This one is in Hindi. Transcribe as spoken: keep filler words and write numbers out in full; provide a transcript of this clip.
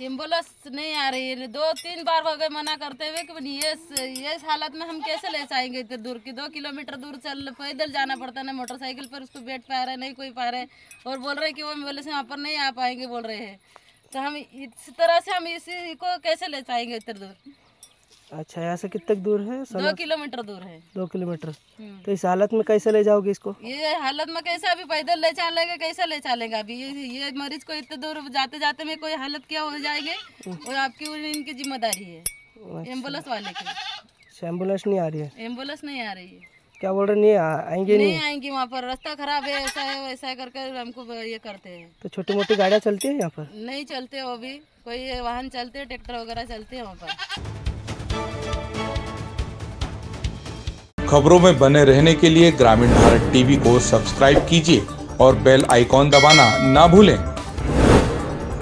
एम्बुलेंस नहीं आ रही है, दो तीन बार हो गए मना करते हुए कि ये ये हालत में हम कैसे ले जाएंगे इतने दूर की, दो किलोमीटर दूर चल पैदल जाना पड़ता है ना मोटरसाइकिल पर, उसको बैठ पा रहे नहीं कोई पा रहे, और बोल रहे कि वो एम्बुलेंस यहाँ पर नहीं आ पाएंगे बोल रहे हैं। तो हम इस तरह से हम इसी को कैसे ले जाएंगे इतने दूर। अच्छा, यहाँ से कितने दूर है? दो किलोमीटर दूर है। दो किलोमीटर। तो इस हालत में कैसे ले जाओगे इसको? ये हालत में कैसे अभी पैदल ले चलेंगे, कैसे ले चलेंगे अभी ये ये मरीज को इतने दूर जाते जाते में कोई हालत क्या हो जाएगी, वो आपकी इनकी जिम्मेदारी है। अच्छा। एम्बुलेंस वाले की। एम्बुलेंस नहीं आ रही है? एम्बुलेंस नहीं आ रही है। क्या बोल रहे? नहीं आएंगे? नहीं आएंगी, वहाँ पर रास्ता खराब है, ऐसा है वैसा है करके हमको ये करते हैं। तो छोटी मोटी गाड़ियाँ चलती है यहाँ पर? नहीं चलते, वो भी कोई वाहन चलते हैं, ट्रैक्टर वगैरह चलते हैं वहाँ पर। खबरों में बने रहने के लिए ग्रामीण भारत टीवी को सब्सक्राइब कीजिए और बेल आइकॉन दबाना ना भूलें।